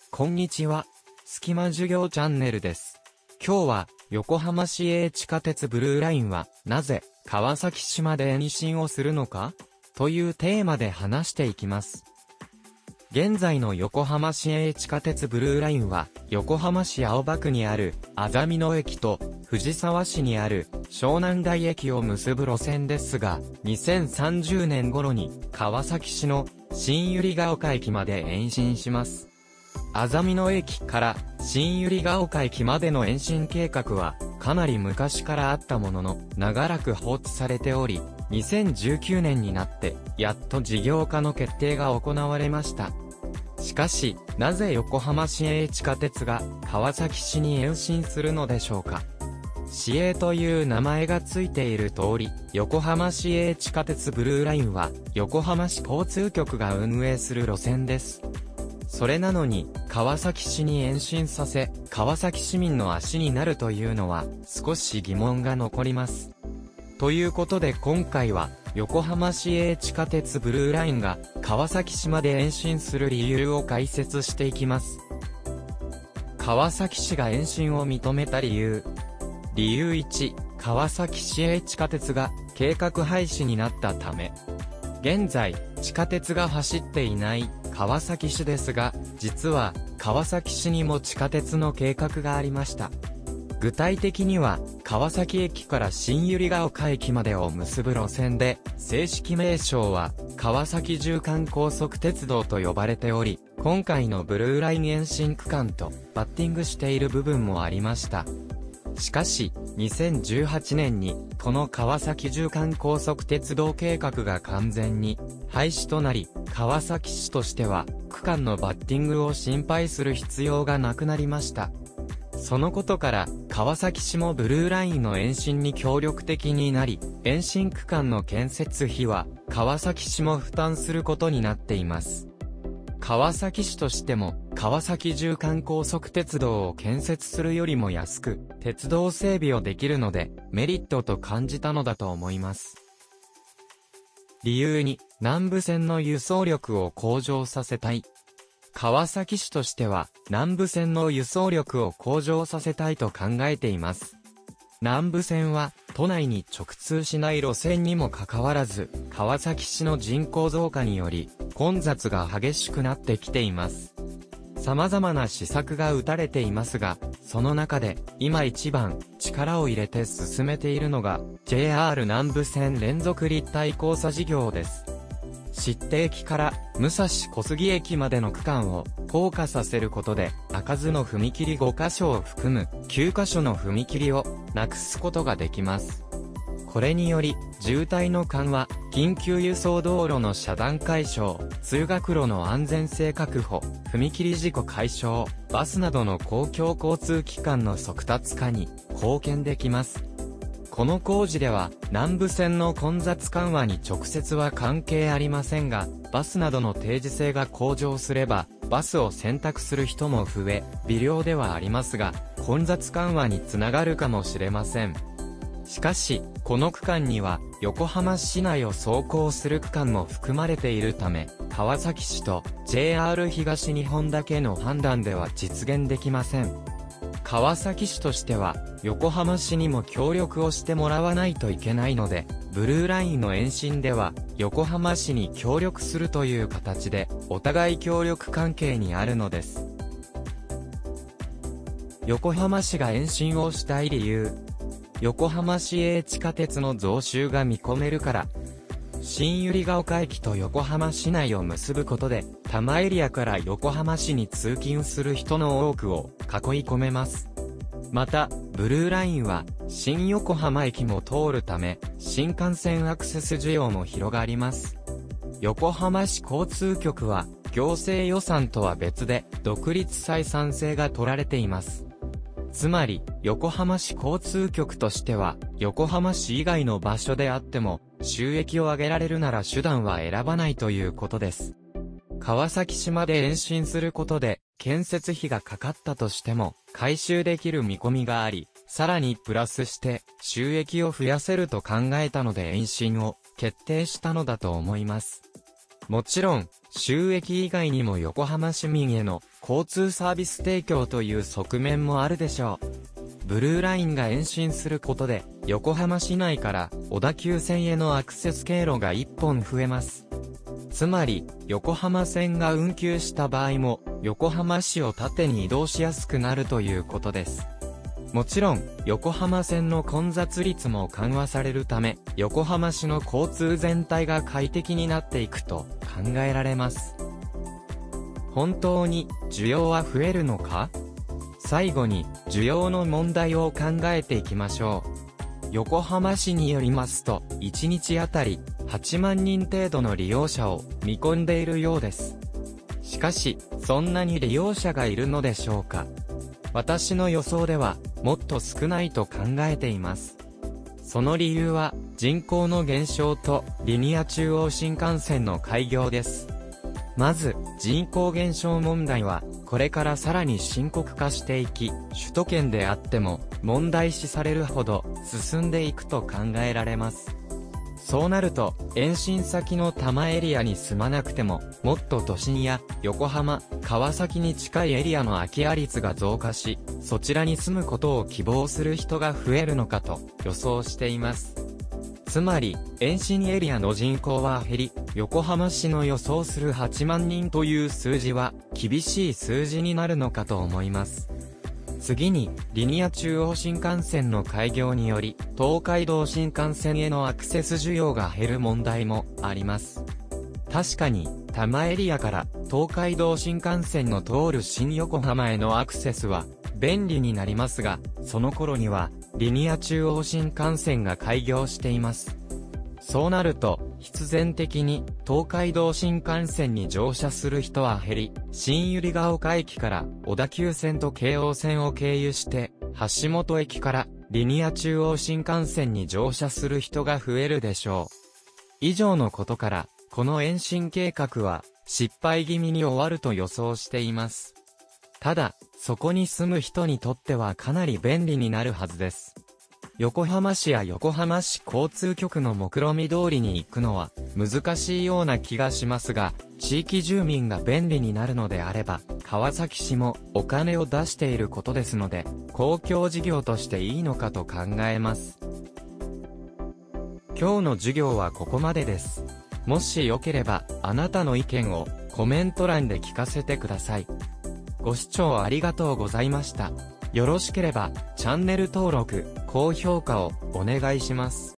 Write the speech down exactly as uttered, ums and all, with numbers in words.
こんにちは。隙間授業チャンネルです。今日は、横浜市営地下鉄ブルーラインは、なぜ、川崎市まで延伸をするのかというテーマで話していきます。現在の横浜市営地下鉄ブルーラインは、横浜市青葉区にある、あざみ野駅と、藤沢市にある、湘南台駅を結ぶ路線ですが、にせんさんじゅうねん頃に、川崎市の、新百合ヶ丘駅まで延伸します。あざみ野駅から新百合ヶ丘駅までの延伸計画はかなり昔からあったものの長らく放置されており、にせんじゅうきゅうねんになってやっと事業化の決定が行われました。しかし、なぜ横浜市営地下鉄が川崎市に延伸するのでしょうか。市営という名前がついている通り、横浜市営地下鉄ブルーラインは横浜市交通局が運営する路線です。それなのに、川崎市に延伸させ、川崎市民の足になるというのは、少し疑問が残ります。ということで今回は、横浜市営地下鉄ブルーラインが、川崎市まで延伸する理由を解説していきます。川崎市が延伸を認めた理由。理由いち、川崎市営地下鉄が、計画廃止になったため。現在、地下鉄が走っていない、川崎市ですが、実は、川崎市にも地下鉄の計画がありました。具体的には、川崎駅から新百合ヶ丘駅までを結ぶ路線で、正式名称は、川崎縦貫高速鉄道と呼ばれており、今回のブルーライン延伸区間とバッティングしている部分もありました。しかし、にせんじゅうはちねんに、この川崎縦貫高速鉄道計画が完全に廃止となり、川崎市としては、区間のバッティングを心配する必要がなくなりました。そのことから、川崎市もブルーラインの延伸に協力的になり、延伸区間の建設費は、川崎市も負担することになっています。川崎市としても、川崎縦貫高速鉄道を建設するよりも安く、鉄道整備をできるので、メリットと感じたのだと思います。理由に、南武線の輸送力を向上させたい。川崎市としては、南武線の輸送力を向上させたいと考えています。南武線は、都内に直通しない路線にもかかわらず、川崎市の人口増加により、混雑が激しくなってきています。様々な施策が打たれていますが、その中で、今一番、力を入れて進めているのが、ジェイアール 南武線連続立体交差事業です。知手駅から、武蔵小杉駅までの区間を、高架させることで、開かずの踏切ごか所を含む、きゅうかしょの踏切を、なくすことができます。これにより、渋滞の緩和、緊急輸送道路の遮断解消、通学路の安全性確保、踏切事故解消、バスなどの公共交通機関の速達化に貢献できます。この工事では、南武線の混雑緩和に直接は関係ありませんが、バスなどの定時性が向上すれば、バスを選択する人も増え、微量ではありますが、混雑緩和につながるかもしれません。しかし、この区間には、横浜市内を走行する区間も含まれているため、川崎市と ジェイアール 東日本だけの判断では実現できません。川崎市としては、横浜市にも協力をしてもらわないといけないので、ブルーラインの延伸では、横浜市に協力するという形で、お互い協力関係にあるのです。横浜市が延伸をしたい理由。横浜市営地下鉄の増収が見込めるから。新百合ヶ丘駅と横浜市内を結ぶことで、多摩エリアから横浜市に通勤する人の多くを囲い込めます。また、ブルーラインは、新横浜駅も通るため、新幹線アクセス需要も広がります。横浜市交通局は、行政予算とは別で、独立採算制が取られています。つまり、横浜市交通局としては、横浜市以外の場所であっても、収益を上げられるなら手段は選ばないということです。川崎市まで延伸することで、建設費がかかったとしても、回収できる見込みがあり、さらにプラスして、収益を増やせると考えたので延伸を決定したのだと思います。もちろん、収益以外にも横浜市民への交通サービス提供という側面もあるでしょう。ブルーラインが延伸することで、横浜市内から小田急線へのアクセス経路がいっぽん増えます。つまり、横浜線が運休した場合も、横浜市を縦に移動しやすくなるということです。もちろん、横浜線の混雑率も緩和されるため、横浜市の交通全体が快適になっていくと考えられます。本当に需要は増えるのか？最後に需要の問題を考えていきましょう。横浜市によりますと、いちにちあたりはちまんにん程度の利用者を見込んでいるようです。しかし、そんなに利用者がいるのでしょうか？私の予想では、もっと少ないと考えています。その理由は、人口の減少とリニア中央新幹線の開業です。まず、人口減少問題は、これからさらに深刻化していき、首都圏であっても、問題視されるほど、進んでいくと考えられます。そうなると、延伸先の多摩エリアに住まなくても、もっと都心や、横浜、川崎に近いエリアの空き家率が増加し、そちらに住むことを希望する人が増えるのかと、予想しています。つまり、延伸エリアの人口は減り、横浜市の予想するはちまんにんという数字は、厳しい数字になるのかと思います。次に、リニア中央新幹線の開業により、東海道新幹線へのアクセス需要が減る問題もあります。確かに、多摩エリアから東海道新幹線の通る新横浜へのアクセスは便利になりますが、その頃には、リニア中央新幹線が開業しています。そうなると、必然的に東海道新幹線に乗車する人は減り、新百合ヶ丘駅から小田急線と京王線を経由して、橋本駅からリニア中央新幹線に乗車する人が増えるでしょう。以上のことから、この延伸計画は失敗気味に終わると予想しています。ただ、そこに住む人にとってはかなり便利になるはずです。横浜市や横浜市交通局の目論見通りに行くのは難しいような気がしますが、地域住民が便利になるのであれば、川崎市もお金を出していることですので、公共事業としていいのかと考えます。今日の授業はここまでです。もしよければ、あなたの意見をコメント欄で聞かせてください。ご視聴ありがとうございました。よろしければ、チャンネル登録、高評価をお願いします。